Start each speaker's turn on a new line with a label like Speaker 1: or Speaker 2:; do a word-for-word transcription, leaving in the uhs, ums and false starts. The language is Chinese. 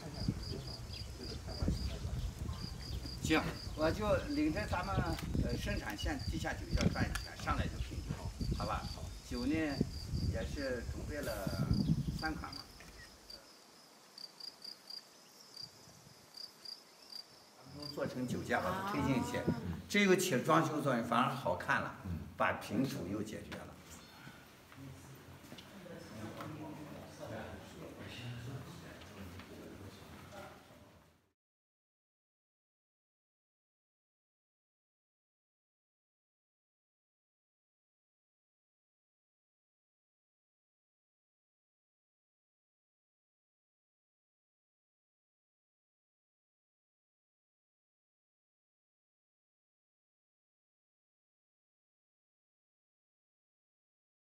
Speaker 1: 行，我就领着咱们呃生产线地下酒窖转一圈，上来就品酒，好吧？酒呢也是准备了三款嘛。做成酒架把它推进去，这个起装修作用，反而好看了，把平处又解决了。